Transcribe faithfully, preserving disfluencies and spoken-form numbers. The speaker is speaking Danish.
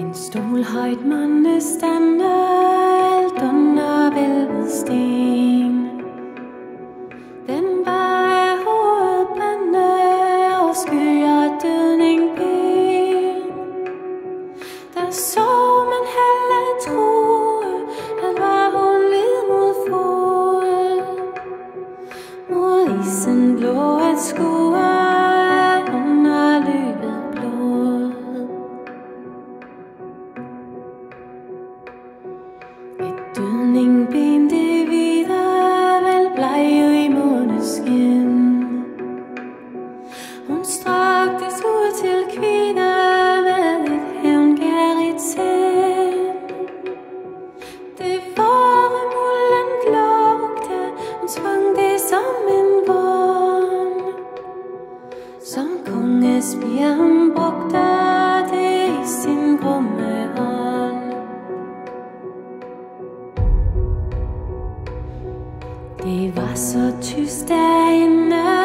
En stol højt måtte stande alt under vælvet sten. Den var af hovedbande og skyer dødning ben. Der så man heller troe, at var hun lid mod fod. Mod isen blå at skue under løbet blod. Et dødningben det videre vel bleget i måneskin. Hun straktes ud til kvinde med et hævngærigt sind. Det vore mulden lugte, hun svang det som en vogn. Som kongespiren brugte det i sin grumme hånd. Det var så tyst derinde,